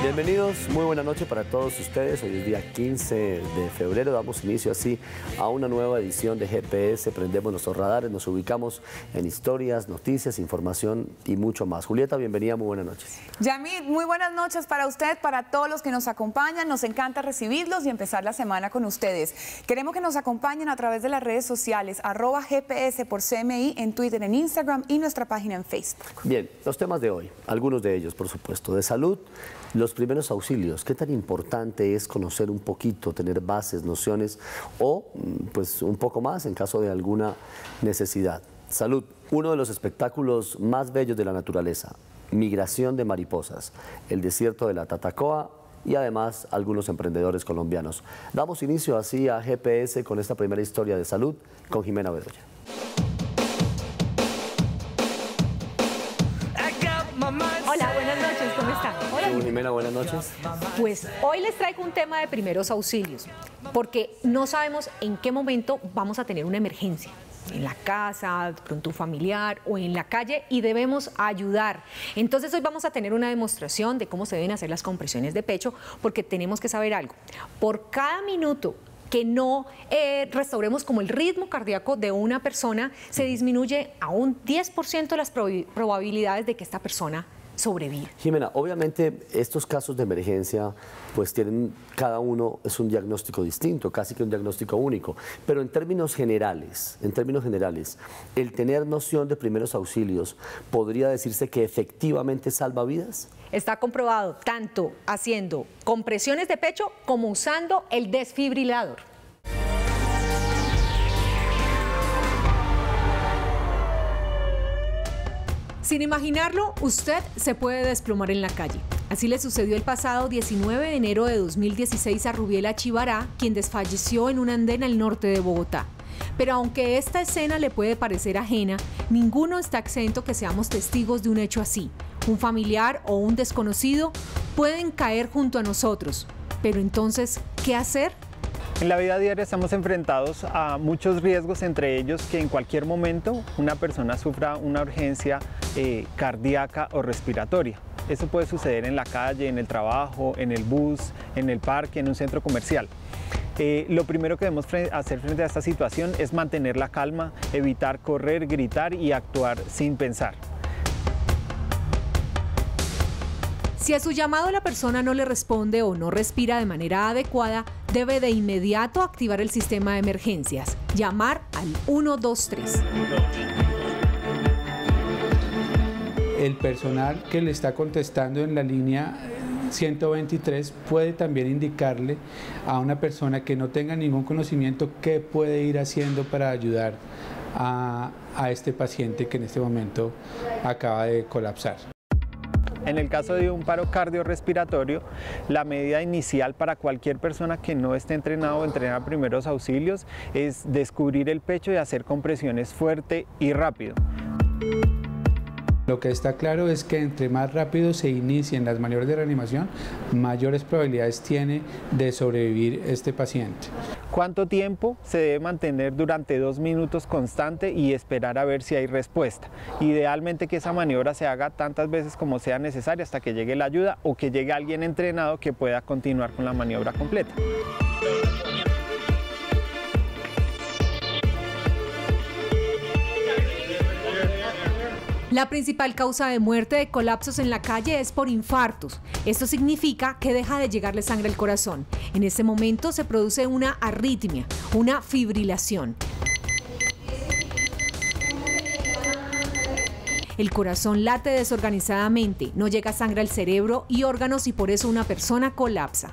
Bienvenidos, muy buena noche para todos ustedes. Hoy es día 15 de febrero, damos inicio así a una nueva edición de GPS. Prendemos nuestros radares, nos ubicamos en historias, noticias, información y mucho más. Julieta, bienvenida, muy buenas noches. Yamit, muy buenas noches para usted, para todos los que nos acompañan. Nos encanta recibirlos y empezar la semana con ustedes. Queremos que nos acompañen a través de las redes sociales, @GPS por CMI en Twitter, en Instagram y nuestra página en Facebook. Bien, los temas de hoy, algunos de ellos, por supuesto, de salud, los primeros auxilios. ¿Qué tan importante es conocer un poquito, tener bases, nociones o pues un poco más en caso de alguna necesidad? Salud, uno de los espectáculos más bellos de la naturaleza, migración de mariposas, el desierto de la Tatacoa y además algunos emprendedores colombianos. Damos inicio así a GPS con esta primera historia de salud con Jimena Bedoya. Hola, buenas noches, ¿cómo están? Hola, Jimena, buenas noches. Pues hoy les traigo un tema de primeros auxilios, porque no sabemos en qué momento vamos a tener una emergencia. En la casa, con tu familiar o en la calle y debemos ayudar. Entonces hoy vamos a tener una demostración de cómo se deben hacer las compresiones de pecho, porque tenemos que saber algo. Por cada minuto que no restauremos como el ritmo cardíaco de una persona, se disminuye a un 10% las probabilidades de que esta persona sobreviva. Jimena, obviamente estos casos de emergencia pues tienen, cada uno es un diagnóstico distinto, casi que un diagnóstico único, pero en términos generales, el tener noción de primeros auxilios, ¿podría decirse que efectivamente salva vidas? Está comprobado tanto haciendo compresiones de pecho como usando el desfibrilador. Sin imaginarlo, usted se puede desplomar en la calle. Así le sucedió el pasado 19 de enero de 2016 a Rubiela Chivará, quien desfalleció en un andén al norte de Bogotá. Pero aunque esta escena le puede parecer ajena, ninguno está exento que seamos testigos de un hecho así. Un familiar o un desconocido pueden caer junto a nosotros. Pero entonces, ¿qué hacer? En la vida diaria estamos enfrentados a muchos riesgos, entre ellos que en cualquier momento una persona sufra una urgencia cardíaca o respiratoria. Eso puede suceder en la calle, en el trabajo, en el bus, en el parque, en un centro comercial. Lo primero que debemos hacer frente a esta situación es mantener la calma, evitar correr, gritar y actuar sin pensar. Si a su llamado la persona no le responde o no respira de manera adecuada, debe de inmediato activar el sistema de emergencias, llamar al 123. El personal que le está contestando en la línea 123 puede también indicarle a una persona que no tenga ningún conocimiento qué puede ir haciendo para ayudar a este paciente que en este momento acaba de colapsar. En el caso de un paro cardiorrespiratorio, la medida inicial para cualquier persona que no esté entrenado o entrenar primeros auxilios es descubrir el pecho y hacer compresiones fuerte y rápido. Lo que está claro es que entre más rápido se inicien las maniobras de reanimación, mayores probabilidades tiene de sobrevivir este paciente. ¿Cuánto tiempo se debe mantener durante 2 minutos constante y esperar a ver si hay respuesta? Idealmente que esa maniobra se haga tantas veces como sea necesaria hasta que llegue la ayuda o que llegue alguien entrenado que pueda continuar con la maniobra completa. La principal causa de muerte de colapsos en la calle es por infartos. Esto significa que deja de llegarle sangre al corazón. En ese momento se produce una arritmia, una fibrilación. El corazón late desorganizadamente, no llega sangre al cerebro y órganos y por eso una persona colapsa.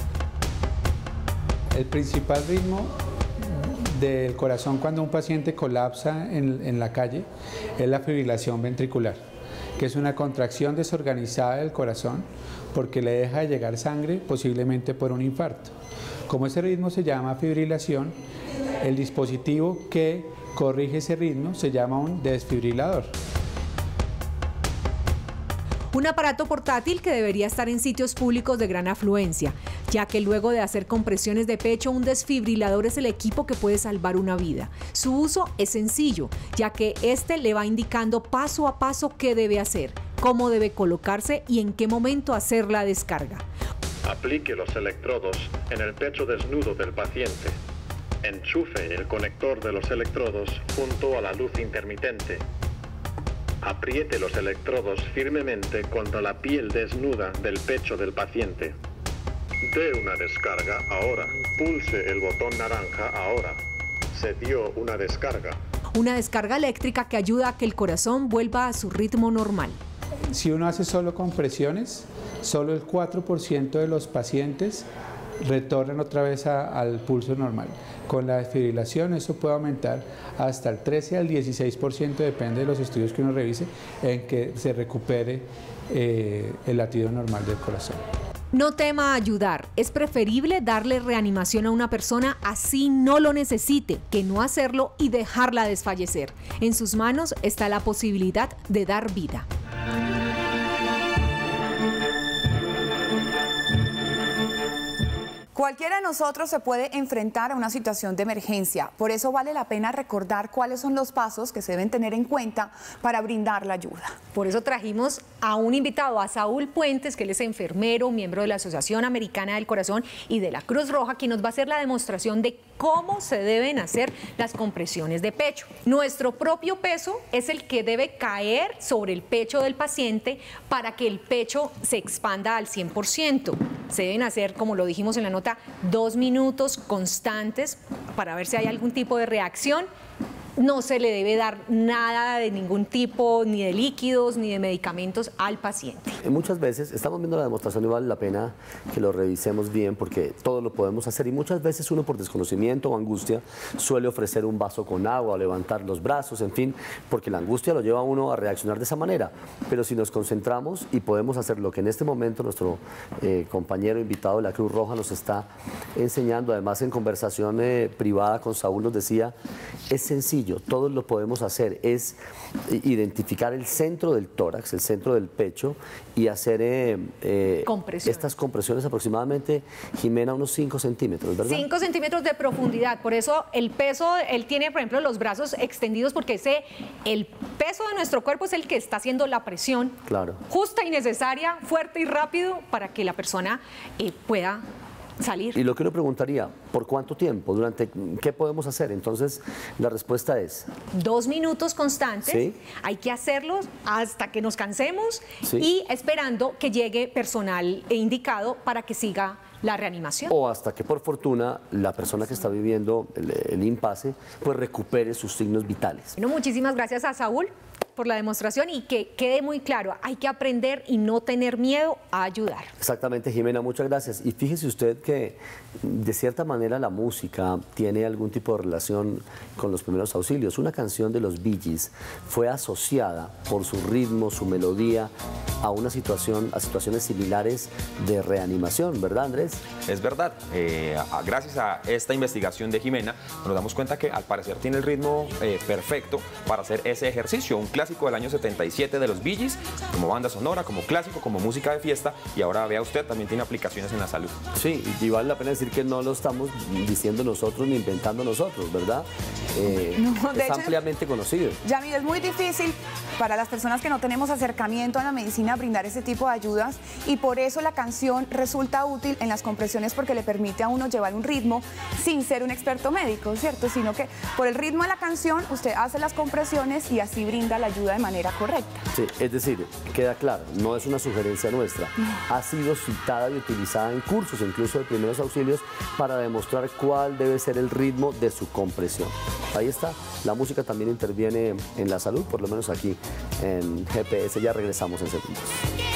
El principal ritmo del corazón cuando un paciente colapsa en la calle es la fibrilación ventricular, que es una contracción desorganizada del corazón porque le deja de llegar sangre, posiblemente por un infarto. Como ese ritmo se llama fibrilación, el dispositivo que corrige ese ritmo se llama un desfibrilador. Un aparato portátil que debería estar en sitios públicos de gran afluencia, ya que luego de hacer compresiones de pecho, un desfibrilador es el equipo que puede salvar una vida. Su uso es sencillo, ya que este le va indicando paso a paso qué debe hacer. cómo debe colocarse y en qué momento hacer la descarga. Aplique los electrodos en el pecho desnudo del paciente. Enchufe el conector de los electrodos junto a la luz intermitente. Apriete los electrodos firmemente contra la piel desnuda del pecho del paciente. Dé una descarga ahora. Pulse el botón naranja ahora. Se dio una descarga. Una descarga eléctrica que ayuda a que el corazón vuelva a su ritmo normal. Si uno hace solo compresiones, solo el 4% de los pacientes retornan otra vez al pulso normal. Con la desfibrilación eso puede aumentar hasta el 13 al 16%, depende de los estudios que uno revise, en que se recupere el latido normal del corazón. No tema ayudar, es preferible darle reanimación a una persona así no lo necesite, que no hacerlo y dejarla desfallecer. En sus manos está la posibilidad de dar vida. Cualquiera de nosotros se puede enfrentar a una situación de emergencia, por eso vale la pena recordar cuáles son los pasos que se deben tener en cuenta para brindar la ayuda. Por eso trajimos a un invitado, a Saúl Puentes, que él es enfermero, miembro de la Asociación Americana del Corazón y de la Cruz Roja, quien nos va a hacer la demostración de cómo se deben hacer las compresiones de pecho. Nuestro propio peso es el que debe caer sobre el pecho del paciente para que el pecho se expanda al 100%. Se deben hacer, como lo dijimos en la nota, 2 minutos constantes para ver si hay algún tipo de reacción. No se le debe dar nada de ningún tipo, ni de líquidos, ni de medicamentos al paciente. Muchas veces estamos viendo la demostración y vale la pena que lo revisemos bien porque todo lo podemos hacer y muchas veces uno por desconocimiento o angustia suele ofrecer un vaso con agua o levantar los brazos, en fin, porque la angustia lo lleva a uno a reaccionar de esa manera. Pero si nos concentramos y podemos hacer lo que en este momento nuestro compañero invitado de la Cruz Roja nos está enseñando, además en conversación privada con Saúl nos decía, es sencillo. Todos lo podemos hacer, es identificar el centro del tórax, el centro del pecho y hacer estas compresiones aproximadamente, Jimena, unos 5 centímetros, ¿verdad? 5 centímetros de profundidad, por eso el peso, él tiene por ejemplo los brazos extendidos porque el peso de nuestro cuerpo es el que está haciendo la presión justa y necesaria, fuerte y rápido para que la persona pueda salir. Y lo que uno preguntaría, ¿por cuánto tiempo? ¿Durante qué podemos hacer? Entonces, la respuesta es 2 minutos constantes. ¿Sí? Hay que hacerlos hasta que nos cansemos y esperando que llegue personal indicado para que siga la reanimación. O hasta que, por fortuna, la persona que está viviendo el impasse, pues recupere sus signos vitales. Bueno, muchísimas gracias a Saúl por la demostración y que quede muy claro, hay que aprender y no tener miedo a ayudar. Exactamente, Jimena, muchas gracias. Y fíjese usted que de cierta manera la música tiene algún tipo de relación con los primeros auxilios. Una canción de los Bee Gees fue asociada por su ritmo, su melodía, a situaciones similares de reanimación, ¿verdad, Andrés? Es verdad. Gracias a esta investigación de Jimena, nos damos cuenta que al parecer tiene el ritmo perfecto para hacer ese ejercicio. Un clásico del año 77 de los Bee Gees, como banda sonora, como clásico, como música de fiesta, y ahora vea usted, también tiene aplicaciones en la salud. Sí, y vale la pena decir que no lo estamos diciendo nosotros ni inventando nosotros, ¿verdad? Es ampliamente conocido. Yamil, es muy difícil para las personas que no tenemos acercamiento a la medicina brindar ese tipo de ayudas y por eso la canción resulta útil en las compresiones porque le permite a uno llevar un ritmo sin ser un experto médico, ¿cierto? Sino que por el ritmo de la canción usted hace las compresiones y así brinda la ayuda de manera correcta. Sí, es decir, queda claro, no es una sugerencia nuestra, ha sido citada y utilizada en cursos, incluso de primeros auxilios, para demostrar cuál debe ser el ritmo de su compresión. Ahí está, la música también interviene en la salud, por lo menos aquí en GPS, ya regresamos en segundos.